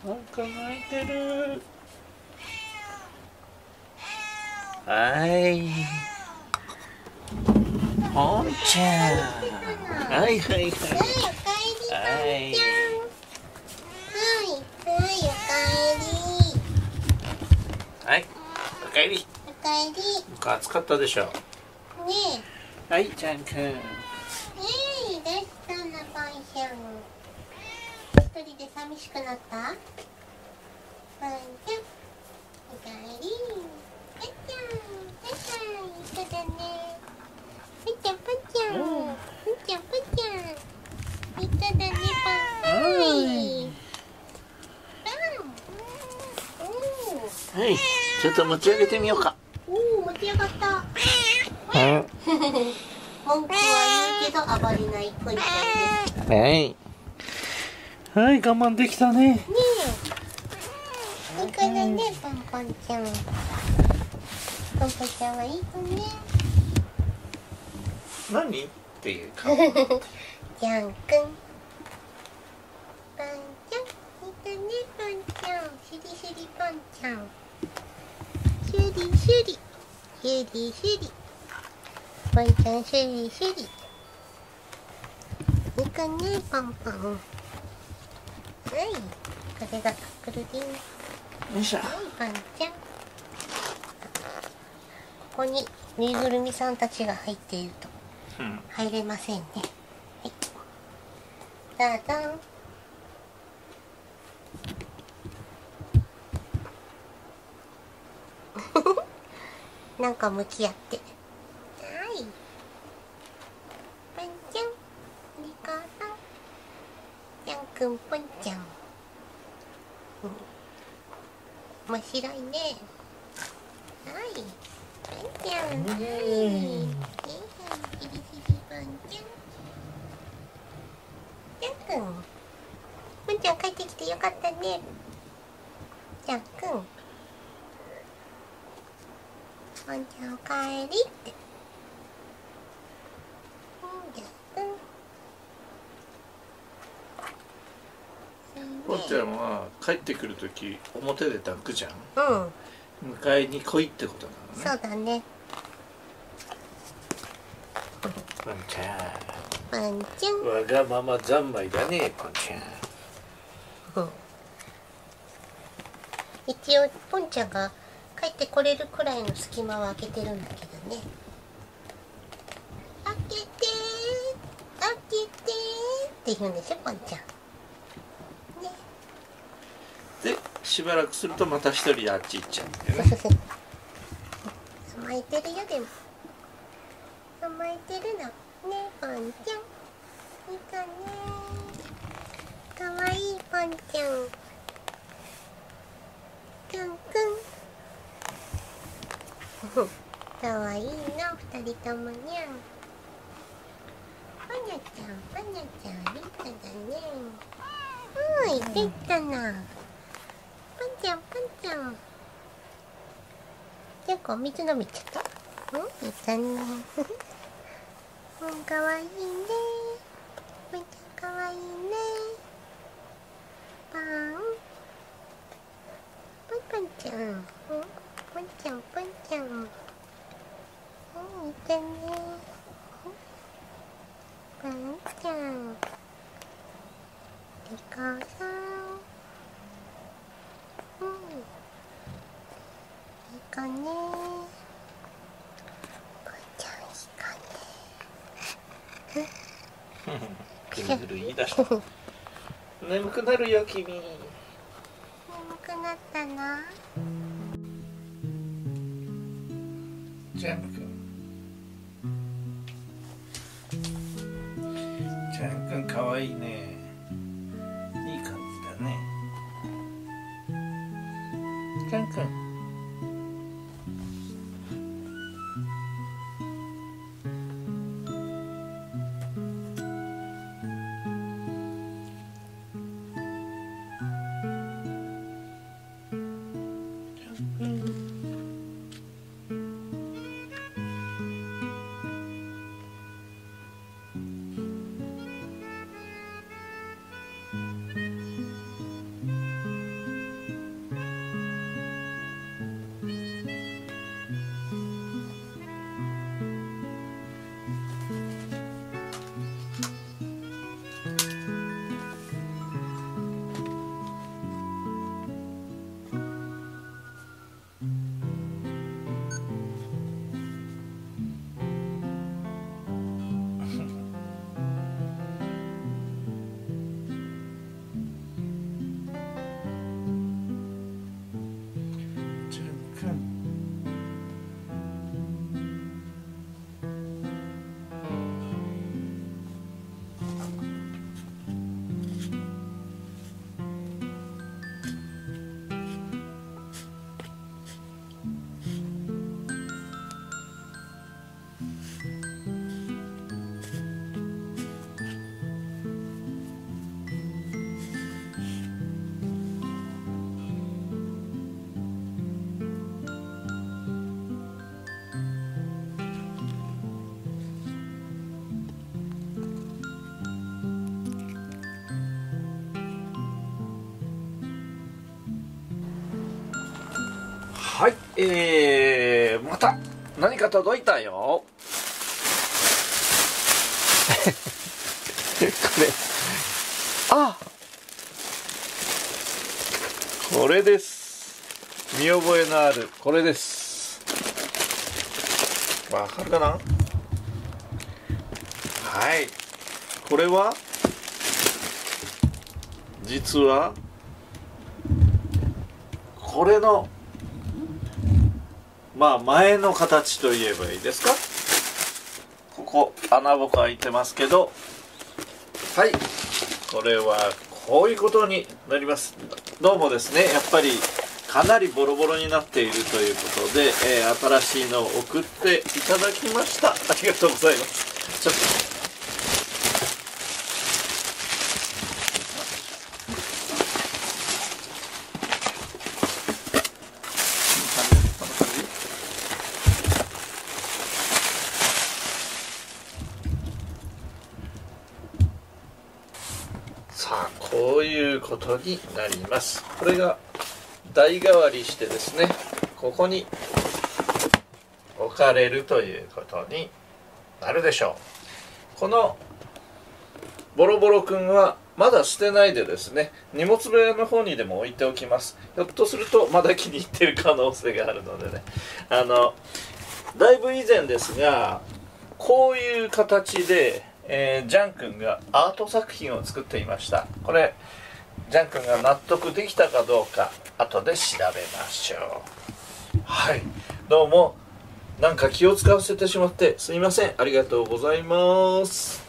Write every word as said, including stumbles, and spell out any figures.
なんか泣いてる。はいポンちゃん、はいはいはいはい、 はいはい、おかえり。 はい、おかえり。 おかえり。 なんか暑かったでしょ。 ねえ。はい、ちゃんくん。 え。ねえ、どうしたの、パンちゃん。一人で寂しくなった？パンちゃん、おかえり。パンちゃん、パンちゃん、いい子だね。パンちゃん、パンちゃん、パンちゃん、パンちゃん、いい子だね、パン。はい。パン。 はい、ちょっと持ち上げてみようか。 おお、持ち上がった。 は文句は言うけど暴れないポンちゃんです。 い。はい、我慢できたね。 ねえ。いい子だね、ポンポンちゃん。ポンポンちゃんはいい子ね。 何っていう顔。 じゃんくん。パンちゃん。いい子ね、パンちゃん。シリシリパンちゃん。シュリシュリ。シュリシュリ。パンちゃん、シュリシュリ。いい子ね、パンパン。はい。これがくるりん。 よいしょ。 はい、パンちゃん。ここにぬいぐるみさんたちが入っているとうん入れませんね。はい。どうぞ。なんか向き合って。はい。パンちゃん、ありがとう。ちゃんくん、パンちゃん。うん、面白いね。はい。パンちゃん、はい。ねえ、ヒリヒリパンちゃん。ちゃんくん。パンちゃん帰ってきてよかったね。ちゃんくん。パンちゃんおかえりって。うん、ちゃんくん。 ポンちゃんは帰ってくるとき表で抱くじゃん。 うん。 迎えに来いってことなのね。 そうだね。 ポンちゃパンちゃん。 ん、わがまま三昧だね、ポンちゃん。 うん、一応ポンちゃんが帰ってこれるくらいの隙間は開けてるんだけどね。開けてー、開けてーって言うんでしょ、ポンちゃん。ね。 で、しばらくするとまた一人であっち行っちゃうんだよね。 甘えてるよ、でも。甘えてるの。ね、ポンちゃん。いいかね。かわいいポンちゃん。くんくん。かわいいの、二人ともにゃん。パニャちゃん、パニャちゃん、いい子だね。はい、できたな。パンちゃん、パンちゃん。結構お水飲みちゃった。うん、いいかね。うん、かわいいね。パンちゃん、かわいいね。パン。パンパンちゃん。うん、パンちゃん、パンちゃん。うん、いいかね。パンちゃん。お母さん。うん。いいかね。パンちゃん、いいかね。 ぐるぐる言い出した。眠くなるよ、君。 眠くなったな。 ジャン君。ジャン君かわいいね。いい感じだね。ジャン君。 はい、えー、また何か届いたよ。これ、あ、これです。見覚えのあるこれです。わかるかな。はい、これは実はこれのまあ前の形といえばいいですか。ここ穴ぼこ開いてますけど、はい、これはこういうことになります。どうもですね、やっぱりかなりボロボロになっているということで、えー、新しいのを送っていただきました。ありがとうございます。ちょっとさあ、こういうことになります。これが台代わりしてですね、ここに置かれるということになるでしょう。このボロボロくんはまだ捨てないでですね、荷物部屋の方にでも置いておきます。ひょっとするとまだ気に入ってる可能性があるのでね、あのだいぶ以前ですが、こういう形でえー、ジャン君がアート作品を作っていました。これジャン君が納得できたかどうか後で調べましょう。はい、どうもなんか気を使わせてしまってすいません。ありがとうございます。